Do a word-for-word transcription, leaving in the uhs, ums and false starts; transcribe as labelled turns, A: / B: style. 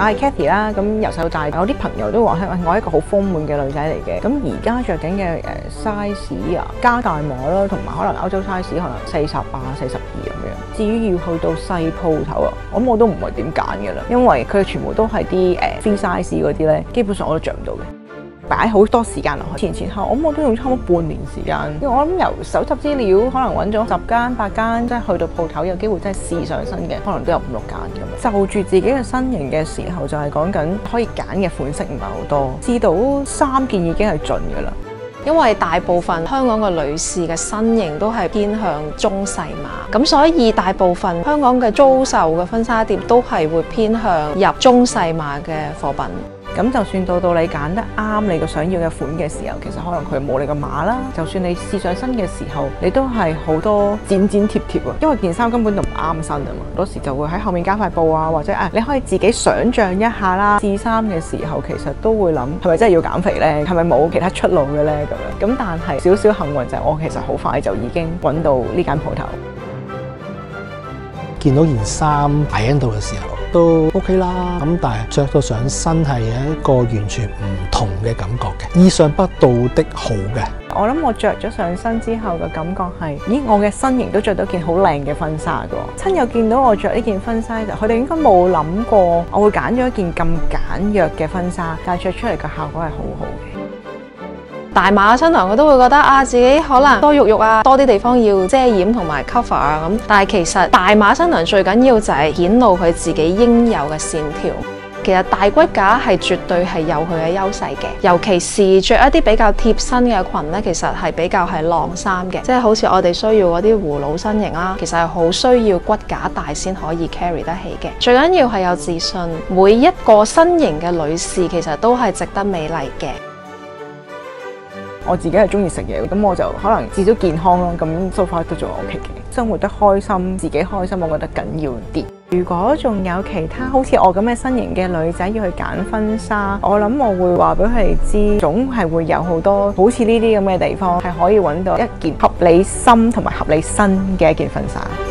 A: 我係 Cathy 啦，咁由細到大，有啲朋友都話係我係一個好豐滿嘅女仔嚟嘅。咁而家着緊嘅誒 size 啊，加大碼啦，同埋可能歐洲 size 可能四十八、四十二咁樣。至於要去到細鋪頭啊，咁我都唔係點揀嘅啦，因為佢哋全部都係啲誒 free size 嗰啲咧，基本上我都着唔到嘅。擺好多時間落去，前前後我諗我都用差唔多半年時間，因為我諗由搜集資料，可能揾咗十間八間，即係去到鋪頭有機會真係試上身嘅，可能都有五六間咁。就住自己嘅身形嘅時候，就係講緊可以揀嘅款式唔係好多，至到三件已經係盡㗎啦。
B: 因為大部分香港嘅女士嘅身形都係偏向中細碼，咁所以大部分香港嘅租售嘅婚紗店都係會偏向入中細碼嘅貨品。
A: 咁就算到到你揀得啱你個想要嘅款嘅時候，其實可能佢冇你個碼啦。就算你試上身嘅時候，你都係好多剪剪貼貼啊，因為件衫根本就唔啱身啊嘛。好多時就會喺後面加塊布啊，或者啊，你可以自己想像一下啦。試衫嘅時候，其實都會諗係咪真係要減肥呢？係咪冇其他出路嘅呢？咁樣咁，但係少少幸運就係我其實好快就已經揾到呢間鋪頭。
C: 見到件衫擺喺度嘅時候都 OK 啦，咁但係着到上身係有一個完全唔同嘅感覺嘅，意想不到的好嘅。
A: 我諗我着咗上身之後嘅感覺係，咦，我嘅身形都着到件好靚嘅婚紗㗎。親友見到我着呢件婚紗就，佢哋應該冇諗過我會揀咗一件咁簡約嘅婚紗，但係着出嚟嘅效果係好好嘅。
B: 大碼嘅新娘佢都會覺得啊，自己可能多肉肉啊，多啲地方要遮掩同埋 cover 啊咁。但係其實大碼新娘最緊要就係顯露佢自己應有嘅線條。其實大骨架係絕對係有佢嘅優勢嘅，尤其是着一啲比較貼身嘅裙咧，其實係比較係晾衫嘅，即係好似我哋需要嗰啲葫蘆身形啦，其實係好需要骨架大先可以 carry 得起嘅。最緊要係有自信，每一個身形嘅女士其實都係值得美麗嘅。
A: 我自己係中意食嘢，咁我就可能至少健康咯，咁 so far 都仲 OK 嘅。生活得開心，自己開心，我覺得緊要啲。如果仲有其他好似我咁嘅身形嘅女仔要去揀婚紗，我諗我會話俾佢哋知，總係會有好多好似呢啲咁嘅地方，係可以揾到一件合理心同埋合理身嘅一件婚紗。